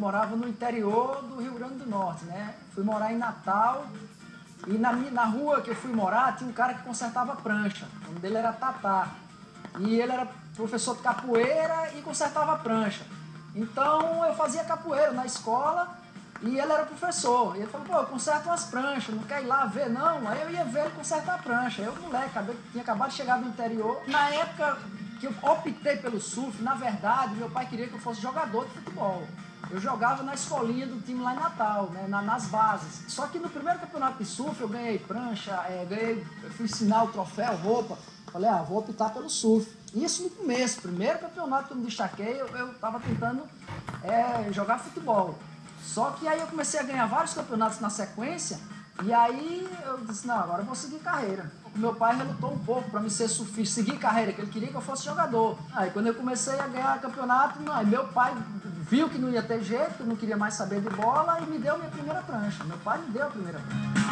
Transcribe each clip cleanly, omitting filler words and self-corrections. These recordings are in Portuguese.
morava no interior do Rio Grande do Norte, né? Fui morar em Natal e na rua que eu fui morar tinha um cara que consertava prancha. O nome dele era Tatá. E ele era professor de capoeira e consertava prancha. Então eu fazia capoeira na escola e ele era professor. E ele falou, pô, eu conserto umas pranchas, não quer ir lá ver não? Aí eu ia ver ele consertar a prancha. Eu, moleque, tinha acabado de chegar do interior. Na época que eu optei pelo surf, na verdade, meu pai queria que eu fosse jogador de futebol. Eu jogava na escolinha do time lá em Natal, né, nas bases. Só que no primeiro campeonato de surf eu ganhei prancha, eu fui ensinar o troféu, roupa. Falei, vou optar pelo surf. Isso no começo, primeiro campeonato que eu me destaquei, eu estava tentando jogar futebol. Só que aí eu comecei a ganhar vários campeonatos na sequência, e aí eu disse, não, agora eu vou seguir carreira. O meu pai relutou um pouco para me ser surfista, seguir carreira, que ele queria que eu fosse jogador. Aí quando eu comecei a ganhar campeonato, aí meu pai viu que não ia ter jeito, que eu não queria mais saber de bola, e me deu minha primeira prancha. Meu pai me deu a primeira prancha.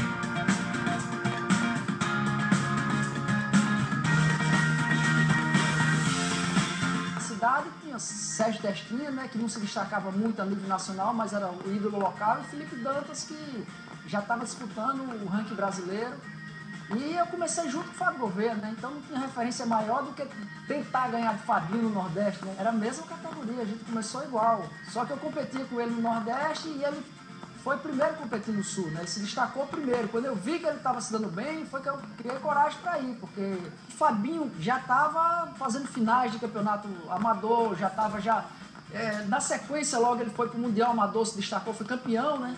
Tinha Sérgio Destrinha, né, que não se destacava muito a nível nacional, mas era o ídolo local, e Felipe Dantas, que já estava disputando o ranking brasileiro. E eu comecei junto com o Fábio Gouveia, né, então não tinha referência maior do que tentar ganhar de Fabinho no Nordeste, né, era a mesma categoria, a gente começou igual. Só que eu competia com ele no Nordeste e ele foi primeiro competir no Sul, né? Ele se destacou primeiro. Quando eu vi que ele estava se dando bem, foi que eu criei coragem para ir, porque o Fabinho já estava fazendo finais de campeonato amador, já estava na sequência logo ele foi para o Mundial Amador, se destacou, foi campeão, né?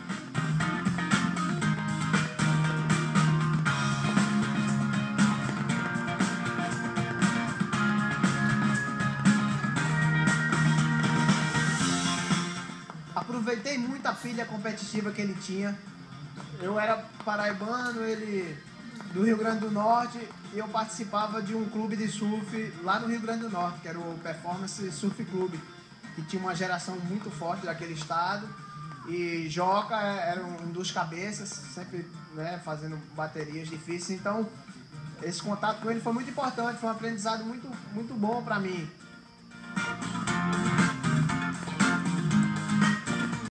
Aproveitei muito a pilha competitiva que ele tinha. Eu era paraibano, ele do Rio Grande do Norte, e eu participava de um clube de surf lá no Rio Grande do Norte, que era o Performance Surf Club, que tinha uma geração muito forte daquele estado. E Joca era um dos cabeças, sempre, né, fazendo baterias difíceis. Então, esse contato com ele foi muito importante, foi um aprendizado muito, muito bom para mim.